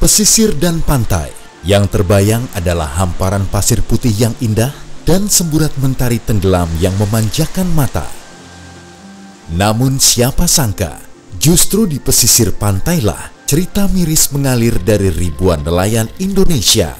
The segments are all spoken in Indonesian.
Pesisir dan pantai yang terbayang adalah hamparan pasir putih yang indah dan semburat mentari tenggelam yang memanjakan mata. Namun siapa sangka, justru di pesisir pantailah cerita miris mengalir dari ribuan nelayan Indonesia.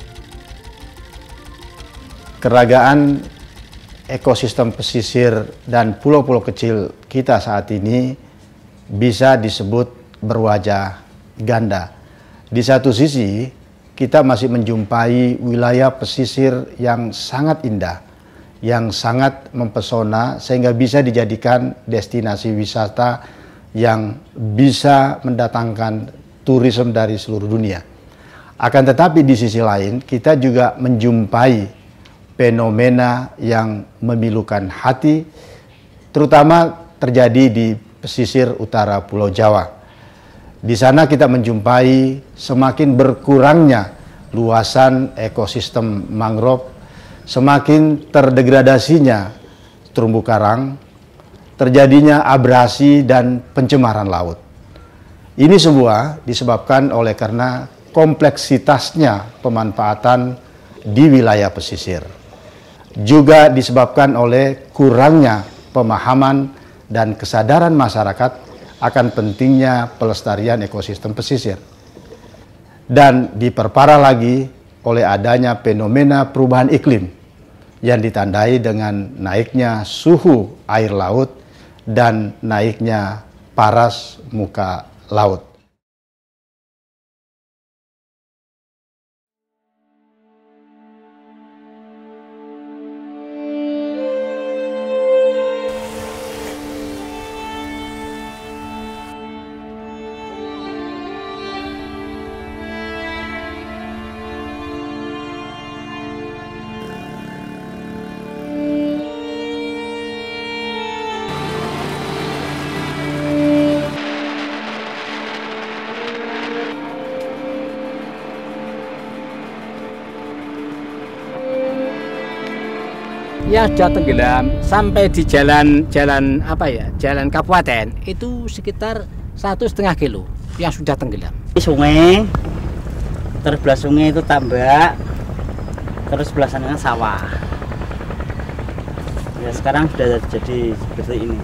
Keragaan ekosistem pesisir dan pulau-pulau kecil kita saat ini bisa disebut berwajah ganda. Di satu sisi, kita masih menjumpai wilayah pesisir yang sangat indah, yang sangat mempesona sehingga bisa dijadikan destinasi wisata yang bisa mendatangkan turisme dari seluruh dunia. Akan tetapi di sisi lain, kita juga menjumpai fenomena yang memilukan hati, terutama terjadi di pesisir utara Pulau Jawa. Di sana kita menjumpai semakin berkurangnya luasan ekosistem mangrove, semakin terdegradasinya terumbu karang, terjadinya abrasi dan pencemaran laut. Ini semua disebabkan oleh karena kompleksitasnya pemanfaatan di wilayah pesisir. Juga disebabkan oleh kurangnya pemahaman dan kesadaran masyarakat akan pentingnya pelestarian ekosistem pesisir. Dan diperparah lagi oleh adanya fenomena perubahan iklim yang ditandai dengan naiknya suhu air laut dan naiknya paras muka laut. Ya sudah tenggelam sampai di jalan kabupaten itu sekitar 1,5 kilo yang sudah tenggelam. Sungai, terus belah sungai itu tambak, terus belah sana sawah. Ya sekarang sudah jadi seperti ini.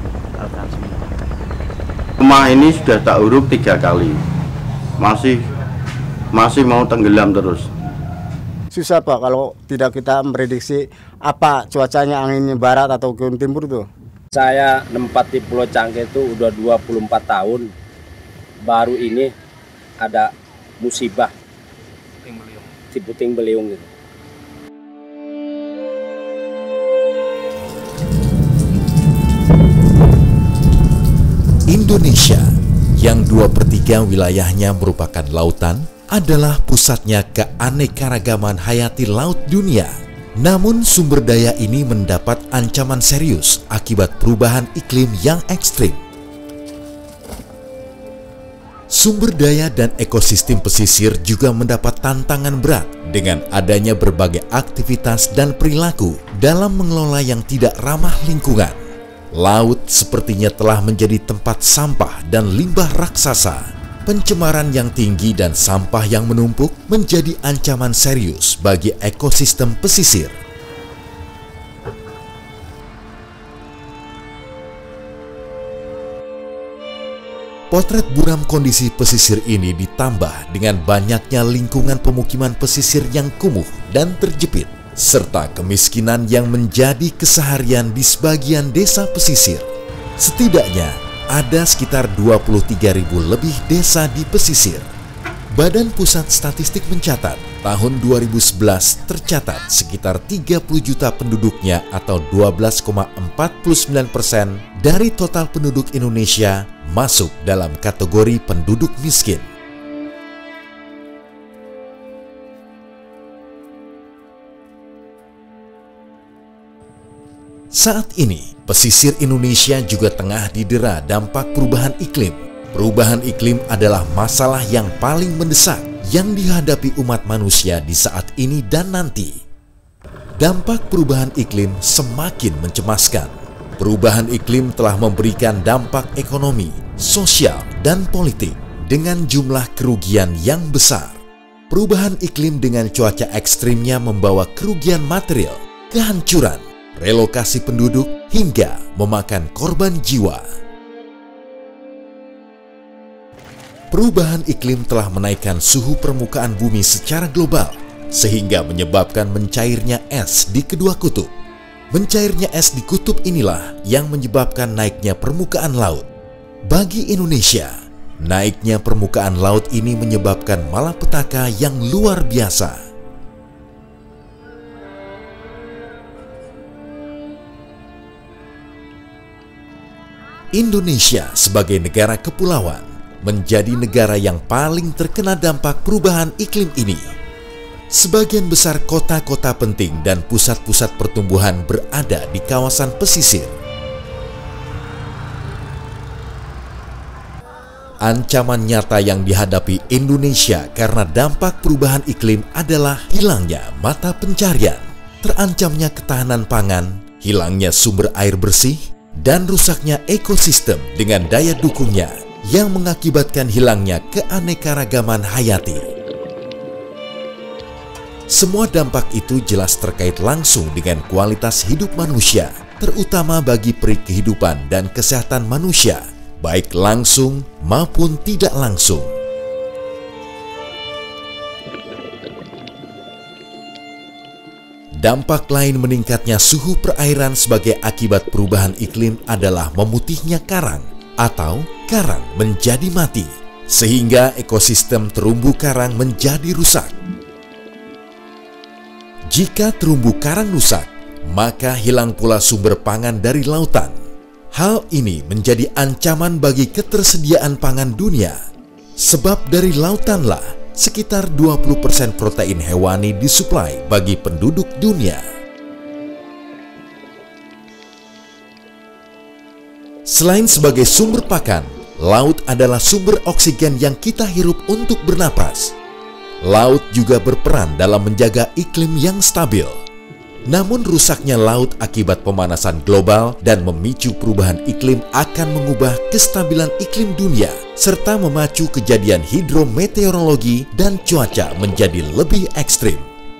Rumah ini sudah tak uruk 3 kali, masih mau tenggelam terus. Susah Pak kalau tidak kita memprediksi apa cuacanya, anginnya barat atau ke timur tuh. Saya nempat di Pulau Cangke itu udah 24 tahun. Baru ini ada musibah di Puting Beliung gitu. Indonesia yang 2/3 wilayahnya merupakan lautan adalah pusatnya keanekaragaman hayati laut dunia. Namun sumber daya ini mendapat ancaman serius akibat perubahan iklim yang ekstrim. Sumber daya dan ekosistem pesisir juga mendapat tantangan berat dengan adanya berbagai aktivitas dan perilaku dalam mengelola yang tidak ramah lingkungan. Laut sepertinya telah menjadi tempat sampah dan limbah raksasa. Pencemaran yang tinggi dan sampah yang menumpuk menjadi ancaman serius bagi ekosistem pesisir. Potret buram kondisi pesisir ini ditambah dengan banyaknya lingkungan pemukiman pesisir yang kumuh dan terjepit, serta kemiskinan yang menjadi keseharian di sebagian desa pesisir. Setidaknya ada sekitar 23.000 lebih desa di pesisir. Badan Pusat Statistik mencatat, tahun 2011 tercatat sekitar 30 juta penduduknya atau 12,49% dari total penduduk Indonesia masuk dalam kategori penduduk miskin. Saat ini, pesisir Indonesia juga tengah didera dampak perubahan iklim. Perubahan iklim adalah masalah yang paling mendesak yang dihadapi umat manusia di saat ini dan nanti. Dampak perubahan iklim semakin mencemaskan. Perubahan iklim telah memberikan dampak ekonomi, sosial, dan politik dengan jumlah kerugian yang besar. Perubahan iklim dengan cuaca ekstrimnya membawa kerugian material, kehancuran, relokasi penduduk, hingga memakan korban jiwa. Perubahan iklim telah menaikkan suhu permukaan bumi secara global, sehingga menyebabkan mencairnya es di kedua kutub. Mencairnya es di kutub inilah yang menyebabkan naiknya permukaan laut. Bagi Indonesia, naiknya permukaan laut ini menyebabkan malapetaka yang luar biasa. Indonesia sebagai negara kepulauan menjadi negara yang paling terkena dampak perubahan iklim ini. Sebagian besar kota-kota penting dan pusat-pusat pertumbuhan berada di kawasan pesisir. Ancaman nyata yang dihadapi Indonesia karena dampak perubahan iklim adalah hilangnya mata pencarian, terancamnya ketahanan pangan, hilangnya sumber air bersih, dan rusaknya ekosistem dengan daya dukungnya yang mengakibatkan hilangnya keanekaragaman hayati. Semua dampak itu jelas terkait langsung dengan kualitas hidup manusia, terutama bagi peri kehidupan dan kesehatan manusia, baik langsung maupun tidak langsung. Dampak lain meningkatnya suhu perairan sebagai akibat perubahan iklim adalah memutihnya karang atau karang menjadi mati, sehingga ekosistem terumbu karang menjadi rusak. Jika terumbu karang rusak, maka hilang pula sumber pangan dari lautan. Hal ini menjadi ancaman bagi ketersediaan pangan dunia. Sebab dari lautanlah sekitar 20% protein hewani disuplai bagi penduduk dunia. Selain sebagai sumber pakan, laut adalah sumber oksigen yang kita hirup untuk bernapas. Laut juga berperan dalam menjaga iklim yang stabil. Namun rusaknya laut akibat pemanasan global dan memicu perubahan iklim akan mengubah kestabilan iklim dunia serta memacu kejadian hidrometeorologi dan cuaca menjadi lebih ekstrim.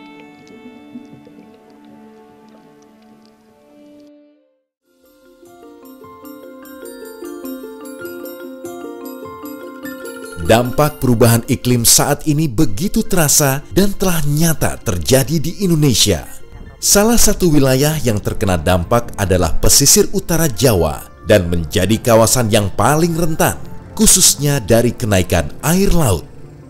Dampak perubahan iklim saat ini begitu terasa dan telah nyata terjadi di Indonesia. Salah satu wilayah yang terkena dampak adalah pesisir utara Jawa dan menjadi kawasan yang paling rentan, khususnya dari kenaikan air laut.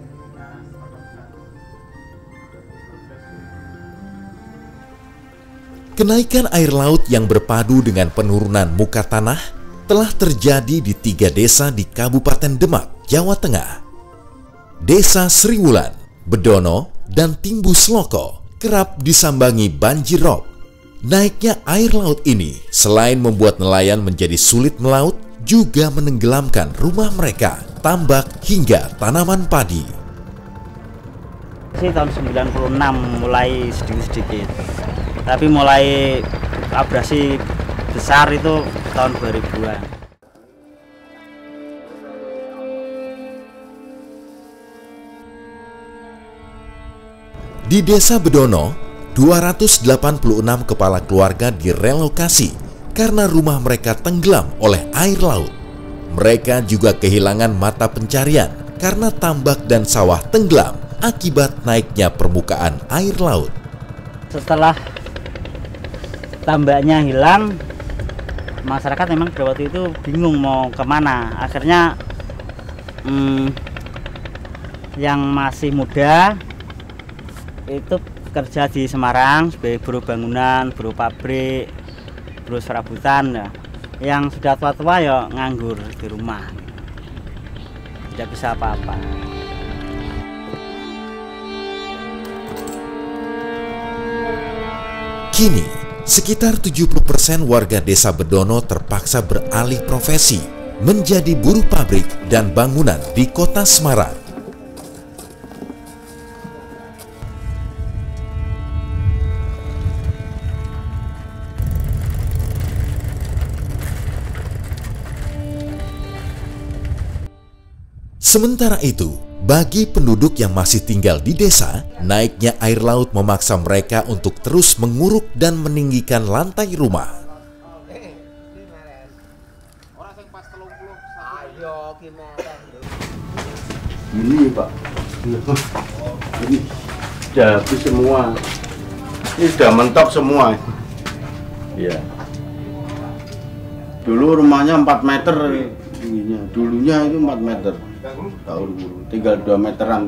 Kenaikan air laut yang berpadu dengan penurunan muka tanah telah terjadi di 3 desa di Kabupaten Demak, Jawa Tengah. Desa Sriwulan, Bedono, dan Timbus Loko kerap disambangi banjir rob. Naiknya air laut ini selain membuat nelayan menjadi sulit melaut, juga menenggelamkan rumah mereka, tambak, hingga tanaman padi. Tahun 96 mulai sedikit-sedikit, tapi mulai abrasi besar itu tahun 2000-an. Di Desa Bedono, 286 kepala keluarga direlokasi karena rumah mereka tenggelam oleh air laut. Mereka juga kehilangan mata pencarian karena tambak dan sawah tenggelam akibat naiknya permukaan air laut. Setelah tambaknya hilang, masyarakat memang pada waktu itu bingung mau kemana. Akhirnya yang masih muda itu kerja di Semarang sebagai buruh bangunan, buruh pabrik, buruh serabutan. Ya. Yang sudah tua-tua ya nganggur di rumah, tidak bisa apa-apa. Kini, sekitar 70% warga Desa Bedono terpaksa beralih profesi menjadi buruh pabrik dan bangunan di kota Semarang. Sementara itu, bagi penduduk yang masih tinggal di desa, naiknya air laut memaksa mereka untuk terus menguruk dan meninggikan lantai rumah. Ini Pak, ini sudah habis semua. Ini sudah mentok semua. Iya. Dulu rumahnya 4 meter tingginya. Dulunya itu 4 meter. Tinggal 2 meteran.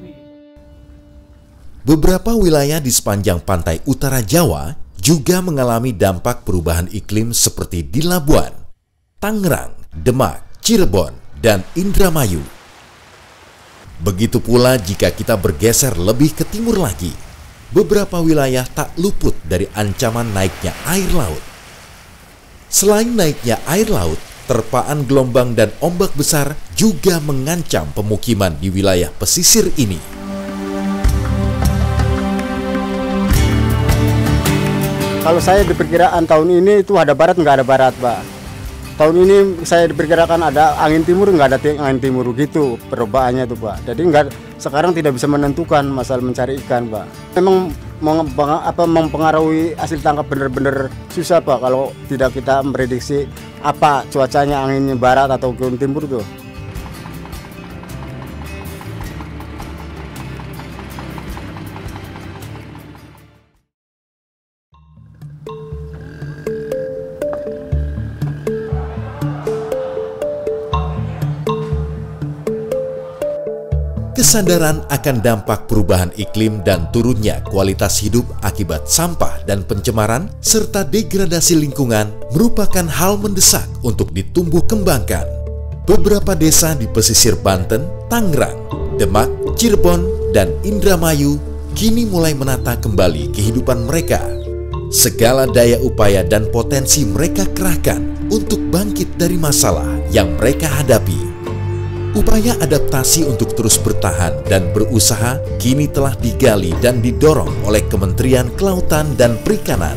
Beberapa wilayah di sepanjang pantai utara Jawa juga mengalami dampak perubahan iklim seperti di Labuan, Tangerang, Demak, Cirebon, dan Indramayu. Begitu pula jika kita bergeser lebih ke timur lagi, beberapa wilayah tak luput dari ancaman naiknya air laut. Selain naiknya air laut, terpaan gelombang dan ombak besar juga mengancam pemukiman di wilayah pesisir ini. Kalau saya diperkiraan tahun ini itu ada barat, nggak ada barat, Pak. Tahun ini saya diperkirakan ada angin timur, nggak ada angin timur, gitu perubahannya tuh, Pak. Jadi sekarang tidak bisa menentukan masalah mencari ikan, Pak. Memang mempengaruhi hasil tangkap benar-benar susah, Pak, kalau tidak kita memprediksi apa cuacanya, anginnya barat atau ke timur tuh. Kesadaran akan dampak perubahan iklim dan turunnya kualitas hidup akibat sampah dan pencemaran serta degradasi lingkungan merupakan hal mendesak untuk ditumbuh kembangkan. Beberapa desa di pesisir Banten, Tangerang, Demak, Cirebon, dan Indramayu kini mulai menata kembali kehidupan mereka. Segala daya upaya dan potensi mereka kerahkan untuk bangkit dari masalah yang mereka hadapi. Upaya adaptasi untuk terus bertahan dan berusaha kini telah digali dan didorong oleh Kementerian Kelautan dan Perikanan.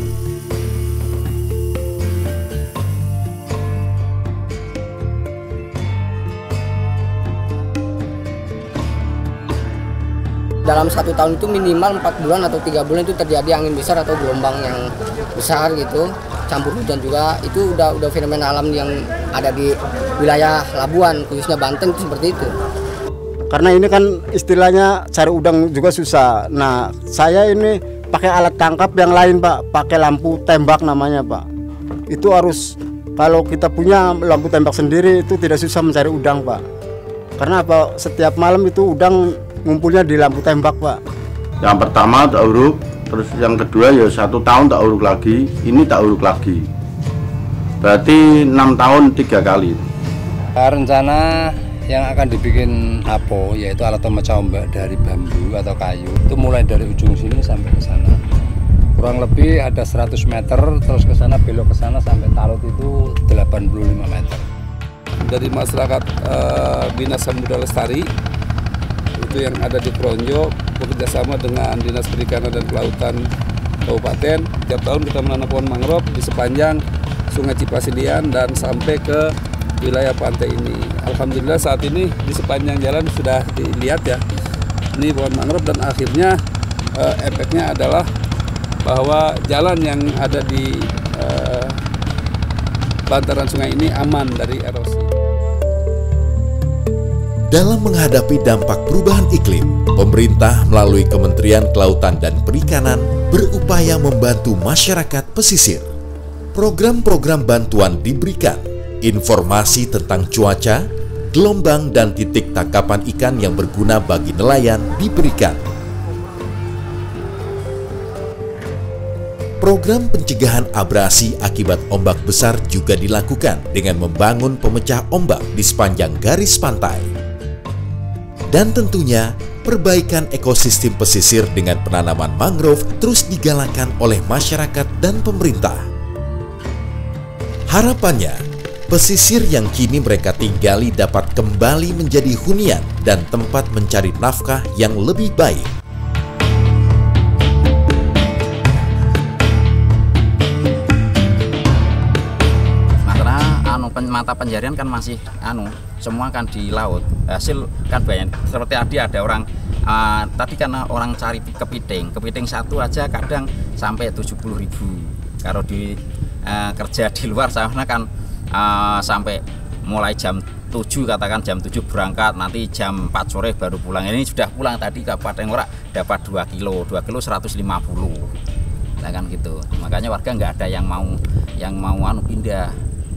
Dalam 1 tahun itu minimal 4 bulan atau 3 bulan itu terjadi angin besar atau gelombang yang besar gitu, campur hujan juga. Itu udah fenomena alam yang ada di wilayah Labuan, khususnya Banten, itu seperti itu. Karena ini kan istilahnya cari udang juga susah. Nah, saya ini pakai alat tangkap yang lain, Pak, pakai lampu tembak namanya, Pak. Itu harus, kalau kita punya lampu tembak sendiri itu tidak susah mencari udang, Pak. Karena apa? Setiap malam itu udang ngumpulnya di lampu tembak, Pak. Yang pertama tak uruk, terus yang kedua ya 1 tahun tak uruk lagi, ini tak uruk lagi. Berarti 6 tahun 3 kali. Rencana yang akan dibikin APO, yaitu alat pemecah ombak dari bambu atau kayu, itu mulai dari ujung sini sampai ke sana. Kurang lebih ada 100 meter, terus ke sana belok ke sana sampai Talut itu 85 meter. Dari masyarakat Bina Samudra Lestari itu yang ada di Pronjo bekerjasama dengan Dinas Perikanan dan Kelautan Kabupaten. Tiap tahun kita menanam pohon mangrove di sepanjang Sungai Cipasilian dan sampai ke wilayah pantai ini. Alhamdulillah saat ini di sepanjang jalan sudah dilihat ya, ini pohon mangrove, dan akhirnya efeknya adalah bahwa jalan yang ada di bantaran sungai ini aman dari erosi. Dalam menghadapi dampak perubahan iklim, pemerintah melalui Kementerian Kelautan dan Perikanan berupaya membantu masyarakat pesisir. Program-program bantuan diberikan, informasi tentang cuaca, gelombang, dan titik tangkapan ikan yang berguna bagi nelayan diberikan. Program pencegahan abrasi akibat ombak besar juga dilakukan dengan membangun pemecah ombak di sepanjang garis pantai. Dan tentunya, perbaikan ekosistem pesisir dengan penanaman mangrove terus digalakan oleh masyarakat dan pemerintah. Harapannya, pesisir yang kini mereka tinggali dapat kembali menjadi hunian dan tempat mencari nafkah yang lebih baik. mata pencarian kan masih semua kan di laut, hasil kan banyak. Seperti tadi ada orang tadi karena orang cari kepiting satu aja kadang sampai 70.000. Kalau di kerja di luar sana kan sampai mulai jam 7, katakan jam 7 berangkat, nanti jam 4 sore baru pulang. Ini sudah pulang tadi Kabupaten Ngorak dapat 2 kilo 150. Nah kan gitu. Makanya warga nggak ada yang mau pindah.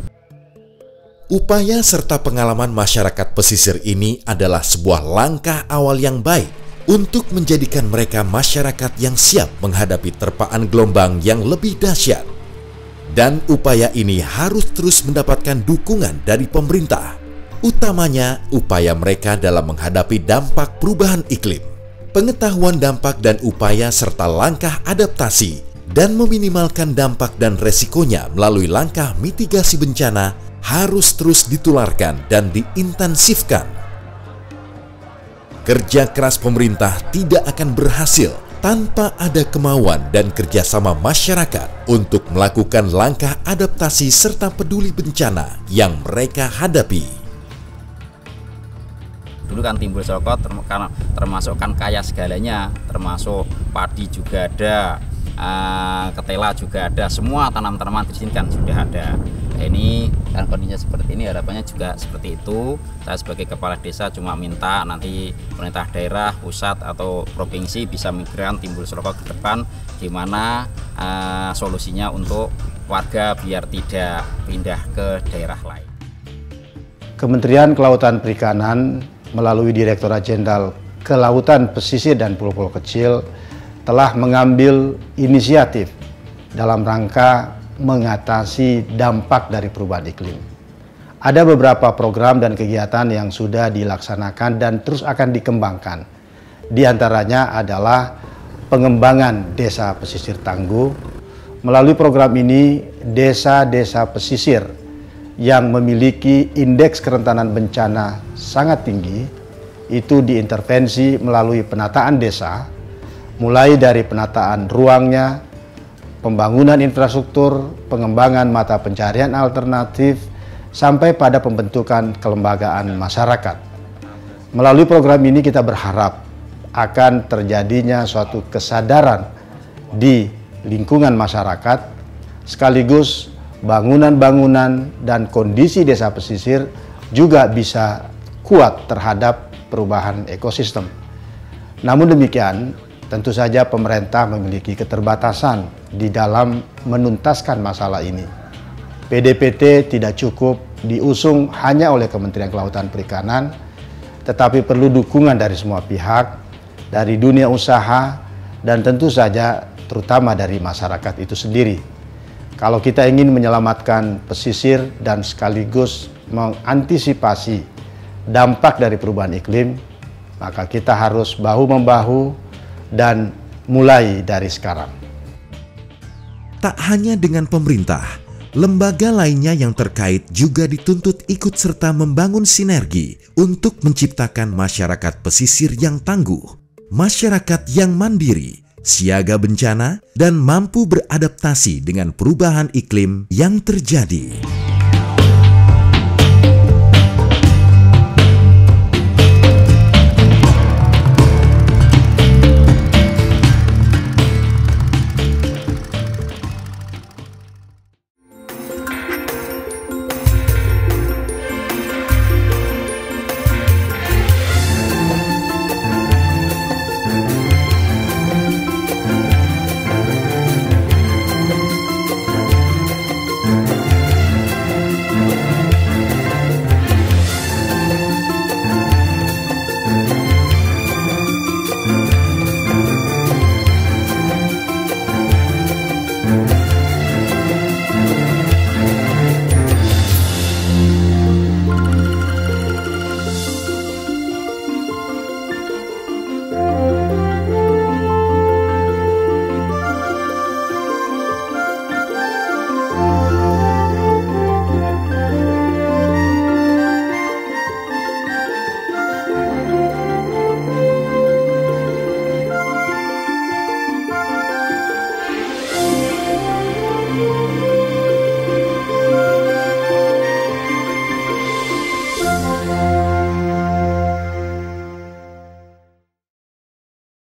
Upaya serta pengalaman masyarakat pesisir ini adalah sebuah langkah awal yang baik untuk menjadikan mereka masyarakat yang siap menghadapi terpaan gelombang yang lebih dahsyat. Dan upaya ini harus terus mendapatkan dukungan dari pemerintah, utamanya upaya mereka dalam menghadapi dampak perubahan iklim. Pengetahuan dampak dan upaya serta langkah adaptasi dan meminimalkan dampak dan resikonya melalui langkah mitigasi bencana harus terus ditularkan dan diintensifkan. Kerja keras pemerintah tidak akan berhasil tanpa ada kemauan dan kerjasama masyarakat untuk melakukan langkah adaptasi serta peduli bencana yang mereka hadapi. Dulu kan timbul sokot termasuk kan kaya segalanya, termasuk padi juga ada, ketela juga ada, semua tanaman-tanaman di sini kan sudah ada. Ini kan kondisinya seperti ini, harapannya juga seperti itu. Saya sebagai kepala desa cuma minta nanti pemerintah daerah, pusat atau provinsi bisa migrasi timbul sokot ke depan, gimana solusinya untuk warga biar tidak pindah ke daerah lain. Kementerian Kelautan Perikanan melalui Direktorat Jenderal Kelautan, Pesisir dan Pulau-Pulau Kecil telah mengambil inisiatif dalam rangka mengatasi dampak dari perubahan iklim. Ada beberapa program dan kegiatan yang sudah dilaksanakan dan terus akan dikembangkan. Di antaranya adalah pengembangan desa pesisir tangguh. Melalui program ini, desa-desa pesisir yang memiliki indeks kerentanan bencana sangat tinggi itu diintervensi melalui penataan desa, mulai dari penataan ruangnya, pembangunan infrastruktur, pengembangan mata pencarian alternatif, sampai pada pembentukan kelembagaan masyarakat. Melalui program ini kita berharap akan terjadinya suatu kesadaran di lingkungan masyarakat, sekaligus bangunan-bangunan dan kondisi desa pesisir juga bisa kuat terhadap perubahan ekosistem. Namun demikian, tentu saja pemerintah memiliki keterbatasan di dalam menuntaskan masalah ini. PDPT tidak cukup diusung hanya oleh Kementerian Kelautan Perikanan, tetapi perlu dukungan dari semua pihak, dari dunia usaha, dan tentu saja terutama dari masyarakat itu sendiri. Kalau kita ingin menyelamatkan pesisir dan sekaligus mengantisipasi dampak dari perubahan iklim, maka kita harus bahu-membahu dan mulai dari sekarang. Tak hanya dengan pemerintah, lembaga lainnya yang terkait juga dituntut ikut serta membangun sinergi untuk menciptakan masyarakat pesisir yang tangguh, masyarakat yang mandiri, siaga bencana, dan mampu beradaptasi dengan perubahan iklim yang terjadi.